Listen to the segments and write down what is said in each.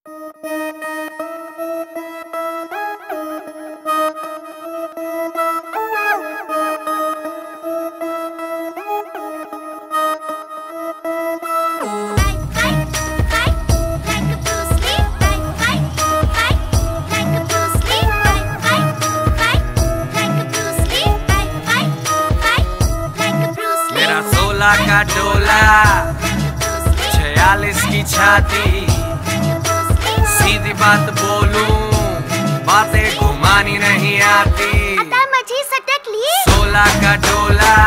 का डोला 46 की छाती, सीधी बात बोलूं बातें घुमानी नहीं आती। 16 का डोला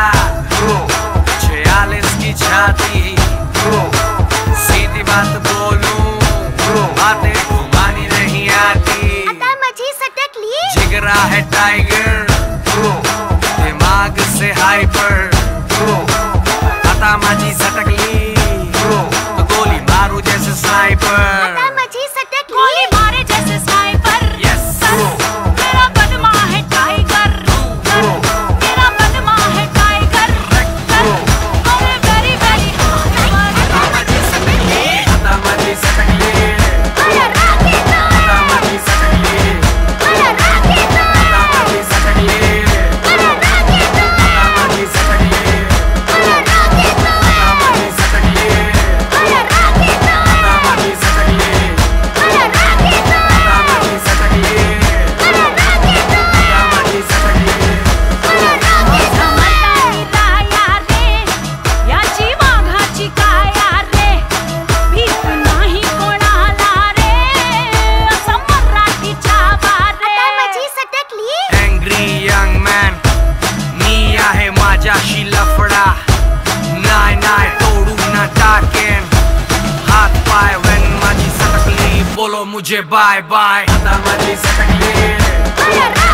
46 की छाती, सीधी बात बोलूं बातें घुमानी नहीं आती। जिगरा है टाइगर, दिमाग से हाइपर, माझी सटकली तो गोली मारू जैसे स्नाइपर। गोली मारे जैसे स्नाइपर। यस मेरा बदमा है टाइगर, मेरा बदमा है टाइगर। अरे वेरी वेरी माझी सटकली, माझी सटकली, अरे राखी तो, माझी सटकली, अरे राखी तो, माझी सटकली, अरे राखी तो, माझी सटकली, अरे राखी तो, माझी सटकली, अरे राखी तो, माझी सटकली, अरे राखी तो, माझी सटकली, अरे राखी तो, माझी सटकली। अरे राखी तो। समजदारीला रे, याची वाघाची काया रे, भीत नाही कोणाला रे, असं मराठीच्या बारे. Angry young man, मी आहे माझ्याशी लफडा, नाय नाय तोडून न टाकेन हात पाय. when माझी सटकली बोलो मुझे बाय बाय. आता माझी सटकली, अरे